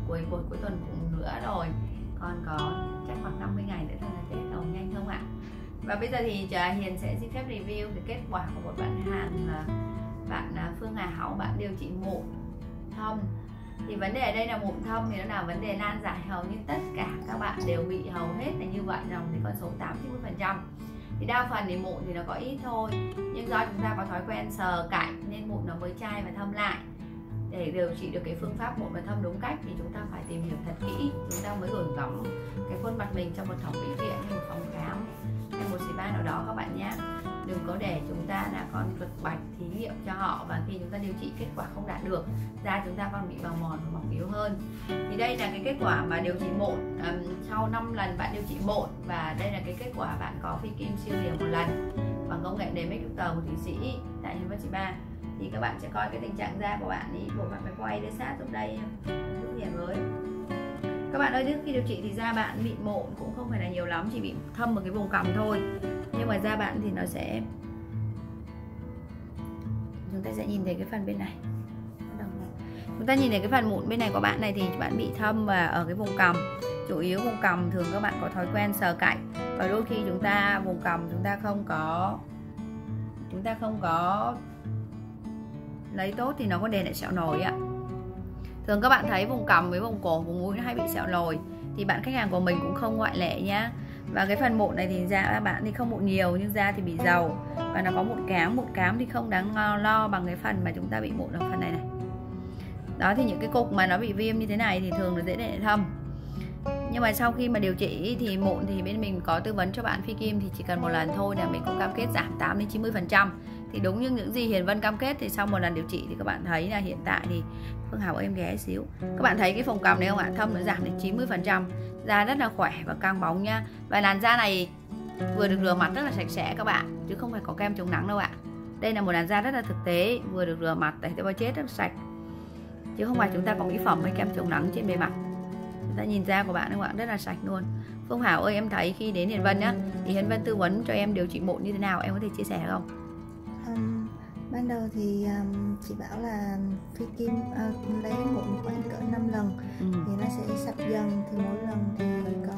cuối tuần cũng nữa rồi, còn có chắc khoảng 50 ngày nữa thôi là Tết rồi, nhanh không ạ? Và bây giờ thì Hiền sẽ xin phép review cái kết quả của một bạn Hàn, bạn Phương Hà Hảo, bạn điều trị mụn thâm. Thì vấn đề ở đây là mụn thâm thì nó là vấn đề nan giải, hầu như tất cả các bạn đều bị hầu hết là như vậy, rằng thì con số 80-90%. Thì đa phần thì mụn thì nó có ít thôi, nhưng do chúng ta có thói quen sờ cạnh nên mụn nó mới chai và thâm lại. Để điều trị được cái phương pháp mụn và thâm đúng cách thì chúng ta phải tìm hiểu thật kỹ, chúng ta mới gửi gắm cái khuôn mặt mình trong một thẩm mỹ viện hay một phòng khám hay một spa nào đó các bạn nhé. Đừng có để chúng ta là con cực bạch thí nghiệm cho họ, và khi chúng ta điều trị kết quả không đạt được, da chúng ta còn bị bào mòn và mỏng yếu hơn. Thì đây là cái kết quả mà điều trị mụn sau 5 lần bạn điều trị mụn, và đây là cái kết quả bạn có phi kim siêu điểm 1 lần bằng công nghệ Make Doctor của Thụy Sĩ tại Hiền Vân Spa. Thì các bạn sẽ coi cái tình trạng da của bạn đi, bộ bạn phải quay để sát giúp đây giúp Hiền với. Các bạn ơi, trước khi điều trị thì da bạn bị mụn cũng không phải là nhiều lắm, chỉ bị thâm ở cái vùng cằm thôi, nhưng mà da bạn thì nó sẽ, chúng ta sẽ nhìn thấy cái phần bên này, chúng ta nhìn thấy cái phần mụn bên này của bạn này thì bạn bị thâm và ở cái vùng cằm, chủ yếu vùng cằm. Thường các bạn có thói quen sờ cạnh, và đôi khi chúng ta vùng cằm chúng ta không có lấy tốt thì nó có để lại sẹo nổi ạ. Thường các bạn thấy vùng cằm với vùng cổ, vùng mũi nó hay bị sẹo nổi, thì bạn khách hàng của mình cũng không ngoại lệ nhá. Và cái phần mụn này thì da bạn thì không mụn nhiều, nhưng da thì bị dầu và nó có mụn cám thì không đáng lo bằng cái phần mà chúng ta bị mụn ở phần này này. Đó, thì những cái cục mà nó bị viêm như thế này thì thường nó dễ để lại thâm. Nhưng mà sau khi mà điều trị thì mụn thì bên mình có tư vấn cho bạn phi kim, thì chỉ cần 1 lần thôi là mình cũng cam kết giảm 80-90%. Thì đúng như những gì Hiền Vân cam kết, thì sau 1 lần điều trị thì các bạn thấy là hiện tại thì Phương Hảo em ghé xíu, các bạn thấy cái vùng cằm này không ạ? Thâm nó giảm đến 90%, da rất là khỏe và căng bóng nha. Và làn da này vừa được rửa mặt rất là sạch sẽ các bạn, chứ không phải có kem chống nắng đâu ạ. Đây là một làn da rất là thực tế, vừa được rửa mặt tẩy tế bào chết rất sạch, chứ không phải chúng ta có mỹ phẩm hay kem chống nắng trên bề mặt. Chúng ta nhìn da của bạn các bạn rất là sạch luôn. Phương Hảo ơi, em thấy khi đến Hiền Vân nhá, thì Hiền Vân tư vấn cho em điều trị mụn như thế nào, em có thể chia sẻ được không? Ban đầu thì chị bảo là phi kim lấy mụn khoảng cỡ 5 lần thì nó sẽ sạch dần, thì mỗi lần thì có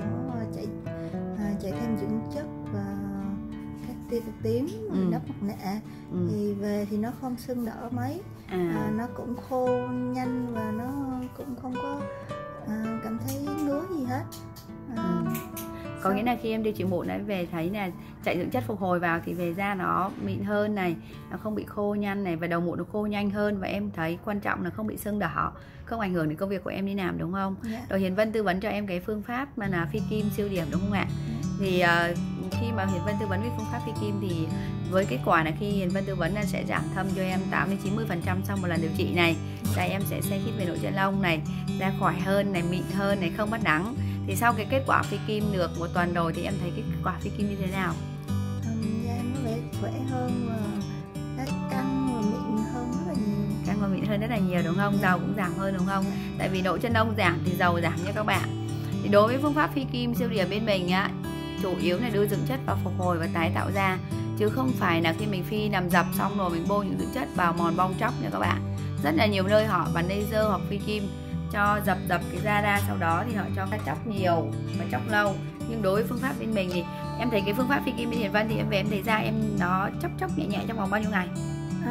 chạy thêm dưỡng chất và các tia cực tím, đắp mặt nạ, thì về thì nó không sưng đỏ mấy, nó cũng khô nhanh và nó cũng không có cảm thấy ngứa gì hết. Có nghĩa là khi em điều trị mụn ấy, về thấy là chạy dưỡng chất phục hồi vào thì về da nó mịn hơn này, nó không bị khô nhăn này, và đầu mụn nó khô nhanh hơn, và em thấy quan trọng là không bị sưng đỏ, không ảnh hưởng đến công việc của em đi làm, đúng không? Rồi Hiền Vân tư vấn cho em cái phương pháp mà là phi kim siêu điểm, đúng không ạ? Thì khi mà Hiền Vân tư vấn cái phương pháp phi kim thì với kết quả là khi Hiền Vân tư vấn là sẽ giảm thâm cho em 80-90% sau 1 lần điều trị này. Da em sẽ xe khít về nội chân lông này, da khỏe hơn này, mịn hơn này, không bắt nắng. Thì sau cái kết quả phi kim được 1 tuần rồi thì em thấy cái kết quả phi kim như thế nào? Da em nó vẻ khỏe hơn và căng và mịn hơn rất là nhiều. Căng và mịn hơn rất là nhiều, đúng không? Dầu cũng giảm hơn, đúng không? Tại vì nội chân lông giảm thì dầu giảm nha các bạn. Thì đối với phương pháp phi kim siêu điểm bên mình á, chủ yếu là đưa dưỡng chất vào phục hồi và tái tạo da, chứ không phải là khi mình phi làm dập xong rồi mình bôi những dưỡng chất vào mòn bong tróc nha các bạn. Rất là nhiều nơi họ bắn laser hoặc phi kim cho dập cái da ra, sau đó thì họ cho cái chóc nhiều và chóc lâu. Nhưng đối với phương pháp bên mình thì em thấy cái phương pháp phi kim bên Hiền Vân thì em về em thấy da em nó chóc nhẹ nhẹ trong vòng bao nhiêu ngày?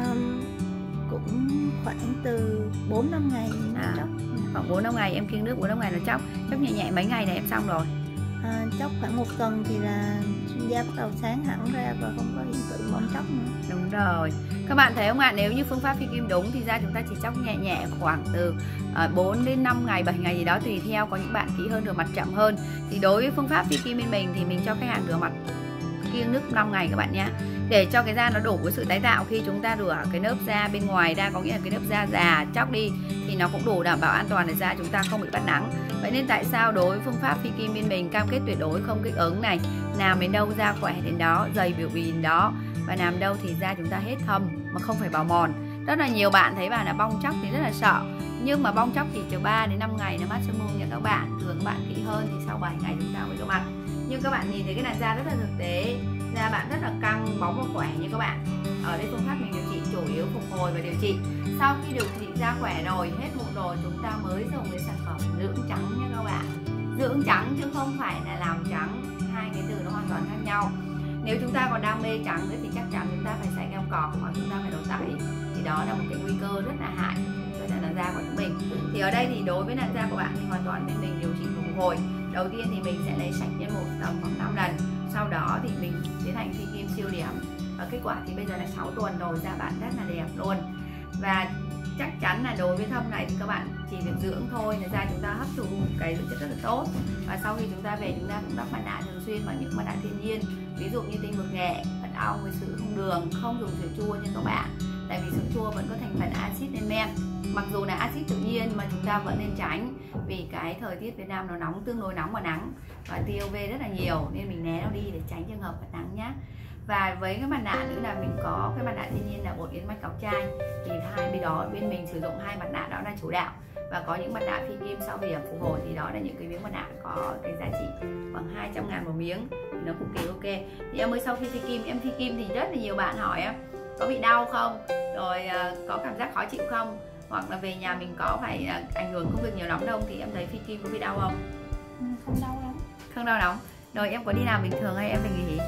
Cũng khoảng từ 4-5 ngày chóc. Khoảng 4-5 ngày em kiêng nước, 4-5 ngày là chóc nhẹ nhẹ, mấy ngày này em xong rồi? Chóc khoảng 1 tuần thì là da bắt đầu sáng hẳn ra và không có hiện tượng bong chóc nữa. Đúng rồi. Các bạn thấy không ạ? Nếu như phương pháp phi kim đúng thì da chúng ta chỉ chóc nhẹ nhẹ khoảng từ 4 đến 5 ngày, 7 ngày gì đó tùy theo, có những bạn kỹ hơn, rửa mặt chậm hơn. Thì đối với phương pháp phi kim bên mình thì mình cho khách hàng rửa mặt kiêng nước 5 ngày các bạn nhé, để cho cái da nó đủ với sự tái tạo. Khi chúng ta rửa cái lớp da bên ngoài ra, có nghĩa là cái lớp da già chóc đi, thì nó cũng đủ đảm bảo an toàn để da chúng ta không bị bắt nắng. Vậy nên tại sao đối với phương pháp phi kim bên mình cam kết tuyệt đối không kích ứng này, làm đến đâu da khỏe đến đó, dày biểu bì đến đó, và làm đâu thì da chúng ta hết thâm mà không phải bào mòn. Rất là nhiều bạn thấy bảo là bong chóc thì rất là sợ, nhưng mà bong chóc thì từ 3 đến 5 ngày nó maximum nha các bạn. Thường các bạn kỹ hơn thì sau 7 ngày chúng ta mới rửa mặt. Nhưng các bạn nhìn thấy cái làn da rất là thực tế, da bạn rất là căng, bóng và khỏe như các bạn. Ở đây phương pháp mình điều trị chủ yếu phục hồi và điều trị. Sau khi điều trị da khỏe rồi, hết mụn rồi, chúng ta mới dùng cái sản phẩm dưỡng trắng nha các bạn. Dưỡng trắng chứ không phải là làm trắng, hai cái từ nó hoàn toàn khác nhau. Nếu chúng ta còn đam mê trắng nữa thì chắc chắn chúng ta phải xài kem cọc hoặc chúng ta phải đổ tẩy, thì đó là một cái nguy cơ rất là hại với làn da của chúng mình. Thì ở đây thì đối với làn da của bạn thì hoàn toàn bên mình điều trị phục hồi. Đầu tiên thì mình sẽ lấy sạch nhân 1 tầm khoảng 5 lần, sau đó thì mình tiến hành phi kim siêu điểm, và kết quả thì bây giờ là 6 tuần rồi, da bạn rất là đẹp luôn. Và chắc chắn là đối với thâm này thì các bạn chỉ việc dưỡng thôi là da chúng ta hấp thụ cái dưỡng chất rất là tốt. Và sau khi chúng ta về chúng ta cũng đắp mặt nạ thường xuyên bằng những mặt nạ thiên nhiên, ví dụ như tinh bột nghệ, mật ong với sữa không đường, không dùng sữa chua nha các bạn, tại vì sữa chua vẫn có thành phần axit lên men. Mặc dù là axit tự nhiên mà chúng ta vẫn nên tránh, vì cái thời tiết Việt Nam nó nóng, tương đối nóng và nắng, và tia UV rất là nhiều nên mình né nó đi để tránh trường hợp mặt nắng nhé. Và với cái mặt nạ nữa là mình có cái mặt nạ thiên nhiên là bột yến mạch ngọc trai, thì hai bên đó bên mình sử dụng hai mặt nạ đó là chủ đạo, và có những mặt nạ phi kim sau điểm phục hồi thì đó là những cái miếng mặt nạ có cái giá trị khoảng 200.000 một miếng, thì nó cực kỳ ok. Thì em mới sau khi em phi kim thì rất là nhiều bạn hỏi em có bị đau không, rồi có cảm giác khó chịu không, hoặc là về nhà mình có phải ảnh hưởng công việc nhiều lắm đâu, thì em thấy phi kim có bị đau không? Không đau lắm. Không đau lắm. Rồi em có đi làm bình thường hay em phải nghỉ?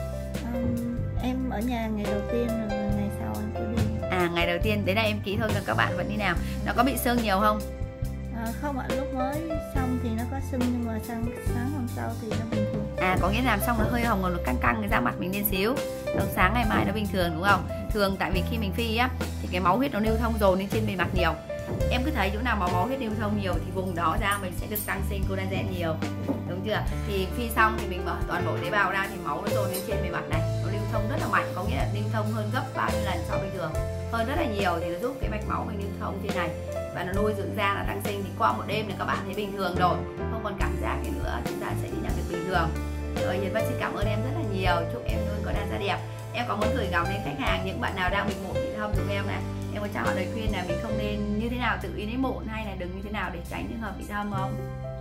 Em ở nhà ngày đầu tiên, rồi ngày sau em có đi. Ngày đầu tiên đấy là em kỹ thôi, còn các bạn vẫn đi làm. Nó có bị sưng nhiều không? Không ạ, lúc mới xong thì nó có sưng, nhưng mà sáng hôm sau thì nó bình thường. Có nghĩa làm xong nó hơi hồng, còn nó căng căng cái da mặt mình lên xíu. Rồi sáng ngày mai nó bình thường đúng không? Thường tại vì khi mình phi á thì cái máu huyết nó lưu thông dồn lên trên bề mặt nhiều. Em cứ thấy chỗ nào mà máu huyết lưu thông nhiều thì vùng đó da mình sẽ được tăng sinh collagen nhiều, đúng chưa? Thì phi xong thì mình mở toàn bộ tế bào ra thì máu nó dồn lên trên bề mặt này, nó lưu thông rất là mạnh, có nghĩa là lưu thông hơn gấp bao nhiêu lần so với bình thường, hơn rất là nhiều, thì nó giúp cái mạch máu mình lưu thông trên này và nó nuôi dưỡng da, là tăng sinh. Thì qua một đêm thì các bạn thấy bình thường rồi, không còn cảm giác gì nữa, chúng ta sẽ đi làm việc bình thường. Rồi Hiền Vân xin cảm ơn em rất là nhiều, chúc em luôn có làn da đẹp. Em có muốn gửi gắm đến khách hàng, những bạn nào đang bị mụn bị thâm, giúp em này, em có cho họ lời khuyên là mình không nên như thế nào tự ý lấy mụn, hay là đừng như thế nào để tránh trường hợp bị thâm không?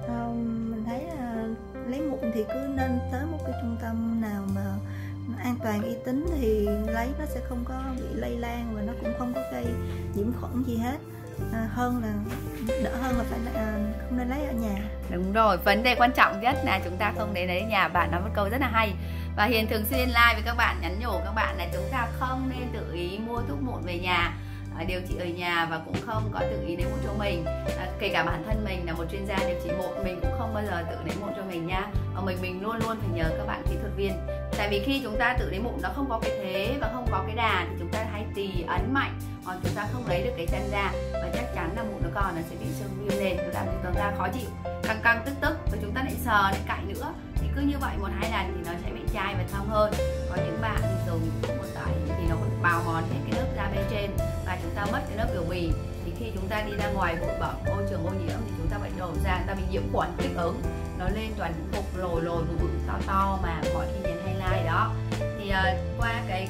Mình thấy là lấy mụn thì cứ nên tới một cái trung tâm nào mà an toàn uy tín thì lấy, nó sẽ không có bị lây lan và nó cũng không có gây nhiễm khuẩn gì hết. Hơn là đỡ hơn là phải không nên lấy ở nhà. Đúng rồi, vấn đề quan trọng nhất là chúng ta không nên lấy ở nhà. Bạn nói một câu rất là hay, và Hiền thường xuyên live với các bạn, nhắn nhủ các bạn là chúng ta không nên tự ý mua thuốc mụn về nhà điều trị ở nhà, và cũng không có tự ý lấy mụn cho mình. Kể cả bản thân mình là một chuyên gia điều trị mụn, mình cũng không bao giờ tự lấy mụn cho mình nha. Mình luôn luôn phải nhờ các bạn kỹ thuật viên, tại vì khi chúng ta tự lấy mụn nó không có cái thế và không có cái đà, thì chúng ta hãy tì ấn mạnh, hoặc chúng ta không lấy được cái chân ra, và chắc chắn là mụn nó còn nó sẽ bị sưng viêm lên, nó làm cho chúng ta khó chịu, căng căng tức tức, và chúng ta lại sờ lại cạy nữa, thì cứ như vậy 1-2 lần thì nó sẽ bị chai và thâm hơn. Có những bạn thì dùng thuốc một tẩy thì nó còn bào mòn hết cái lớp da bên trên, và chúng ta mất cái lớp biểu bì, thì khi chúng ta đi ra ngoài bụi bẩn, môi trường ô nhiễm thì chúng ta bị đổ ra, ta bị nhiễm khuẩn kích ứng, nó lên toàn những cục lồi bự to to mà mọi khi nhìn highlight đó. Thì qua cái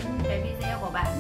video của bạn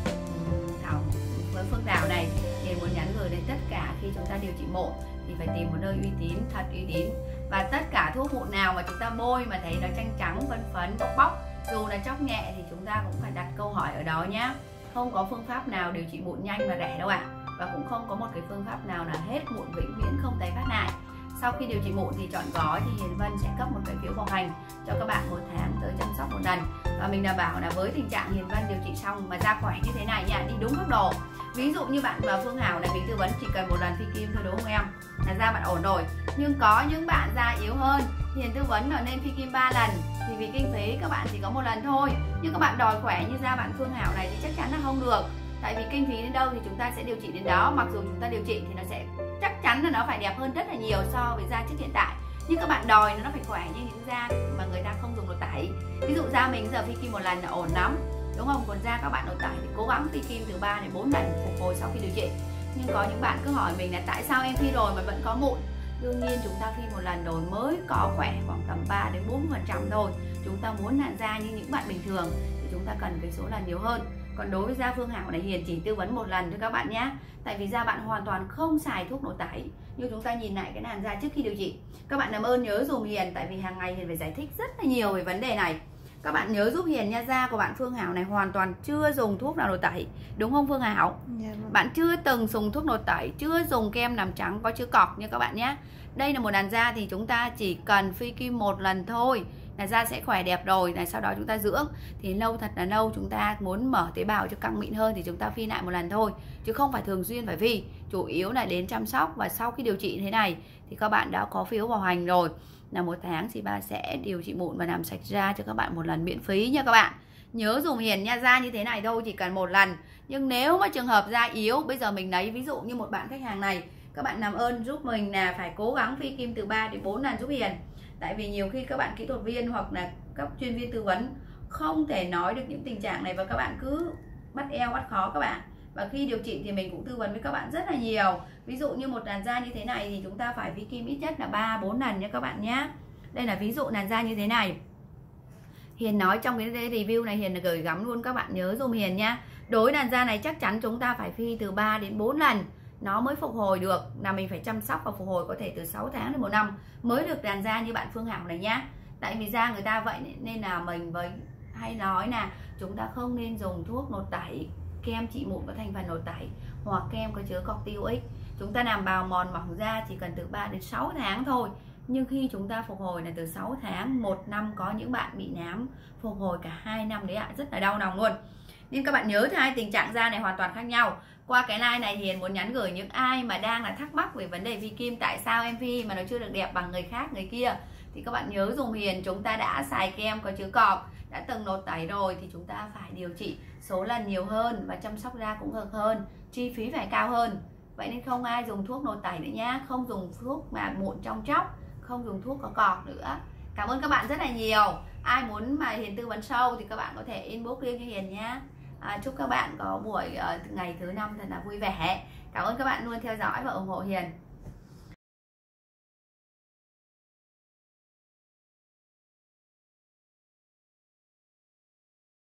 Thảo với Phương Thảo này thì muốn nhắn gửi đến tất cả, khi chúng ta điều trị mụn thì phải tìm một nơi uy tín, thật uy tín. Và tất cả thuốc mụn nào mà chúng ta bôi mà thấy nó trắng trắng, phấn phấn, bóc bóc, dù là chóc nhẹ thì chúng ta cũng phải đặt câu hỏi ở đó nhá. Không có phương pháp nào điều trị mụn nhanh và rẻ đâu ạ. Và cũng không có một cái phương pháp nào là hết mụn vĩnh viễn không tái phát lại. Sau khi điều trị mụn thì chọn gói thì Hiền Vân sẽ cấp một cái phiếu bảo hành cho các bạn 1 tháng tới chăm sóc một lần. Và mình đảm bảo là với tình trạng Hiền Vân điều trị xong mà da khỏe như thế này nha, đi đúng phác đồ. Ví dụ như bạn và Phương Hảo này, mình tư vấn chỉ cần 1 lần phi kim thôi đúng không em? Là da bạn ổn rồi. Nhưng có những bạn da yếu hơn, Hiền tư vấn là nên phi kim 3 lần. Thì vì kinh phí các bạn chỉ có 1 lần thôi. Nhưng các bạn đòi khỏe như da bạn Phương Hảo này thì chắc chắn là không được. Tại vì kinh phí đến đâu thì chúng ta sẽ điều trị đến đó. Mặc dù chúng ta điều trị thì nó sẽ chắc chắn là nó phải đẹp hơn rất là nhiều so với da trước hiện tại. Nhưng các bạn đòi nó phải khỏe như những da mà người ta không dùng đồ tẩy. Ví dụ da mình giờ phi kim 1 lần là ổn lắm, đúng không? Còn da các bạn đồ tẩy thì cố gắng phi kim từ 3 đến 4 lần phục hồi sau khi điều trị. Nhưng có những bạn cứ hỏi mình là tại sao em phi rồi mà vẫn có mụn. Đương nhiên chúng ta phi 1 lần rồi mới có khỏe khoảng tầm 3 đến 4% thôi. Chúng ta muốn làn da như những bạn bình thường thì chúng ta cần cái số lần nhiều hơn. Còn đối với da Phương Hảo này, Hiền chỉ tư vấn 1 lần cho các bạn nhé. Tại vì da bạn hoàn toàn không xài thuốc nổ tẩy. Như chúng ta nhìn lại cái làn da trước khi điều trị. Các bạn làm ơn nhớ dùm Hiền, tại vì hàng ngày Hiền phải giải thích rất là nhiều về vấn đề này. Các bạn nhớ giúp Hiền nha, da của bạn Phương Hảo này hoàn toàn chưa dùng thuốc nào nổi tẩy, đúng không Phương Hảo? Dạ vâng. Bạn chưa từng dùng thuốc nổi tẩy, chưa dùng kem làm trắng có chứa cọc nha các bạn nhé. Đây là một làn da thì chúng ta chỉ cần phi kim một lần thôi là da sẽ khỏe đẹp rồi này, sau đó chúng ta dưỡng thì lâu thật là lâu, chúng ta muốn mở tế bào cho căng mịn hơn thì chúng ta phi lại một lần thôi, chứ không phải thường xuyên phải phi. Chủ yếu là đến chăm sóc, và sau khi điều trị thế này thì các bạn đã có phiếu bảo hành rồi, là 1 tháng thì bà sẽ điều trị mụn và làm sạch da cho các bạn một lần miễn phí nha các bạn. Nhớ dùng Hiền nha, da như thế này thôi chỉ cần một lần. Nhưng nếu mà trường hợp da yếu, bây giờ mình lấy ví dụ như một bạn khách hàng này, các bạn làm ơn giúp mình là phải cố gắng phi kim từ 3 đến 4 lần giúp Hiền. Tại vì nhiều khi các bạn kỹ thuật viên hoặc là các chuyên viên tư vấn không thể nói được những tình trạng này, và các bạn cứ bắt eo bắt khó các bạn. Và khi điều trị thì mình cũng tư vấn với các bạn rất là nhiều. Ví dụ như một làn da như thế này thì chúng ta phải phi kim ít nhất là 3-4 lần nha các bạn nhé. Đây là ví dụ làn da như thế này. Hiền nói trong cái review này Hiền là gửi gắm luôn, các bạn nhớ dùm Hiền nhá. Đối làn da này chắc chắn chúng ta phải phi từ 3 đến 4 lần nó mới phục hồi được, là mình phải chăm sóc và phục hồi có thể từ 6 tháng đến 1 năm mới được làn da như bạn Phương Hảo này nhá. Tại vì da người ta vậy nên là mình hay nói là chúng ta không nên dùng thuốc nột tẩy, kem trị mụn có thành phần nột tẩy hoặc kem có chứa corticoid. Chúng ta làm bào mòn mỏng da chỉ cần từ 3 đến 6 tháng thôi. Nhưng khi chúng ta phục hồi là từ 6 tháng, 1 năm, có những bạn bị nám phục hồi cả 2 năm đấy ạ, rất là đau lòng luôn. Nên các bạn nhớ hai tình trạng da này hoàn toàn khác nhau. Qua cái live này Hiền muốn nhắn gửi những ai mà đang là thắc mắc về vấn đề phi kim, tại sao em phi mà nó chưa được đẹp bằng người khác người kia, thì các bạn nhớ dùng Hiền, chúng ta đã xài kem có chứa cọp, đã từng nột tẩy rồi thì chúng ta phải điều trị số lần nhiều hơn và chăm sóc da cũng cực hơn, chi phí phải cao hơn. Vậy nên không ai dùng thuốc nột tẩy nữa nhá, không dùng thuốc mà mụn trong chóc, không dùng thuốc có cọp nữa. Cảm ơn các bạn rất là nhiều. Ai muốn mà Hiền tư vấn sâu thì các bạn có thể inbox riêng cho Hiền nhé. Chúc các bạn có buổi ngày thứ 5 thật là vui vẻ. Cảm ơn các bạn luôn theo dõi và ủng hộ Hiền.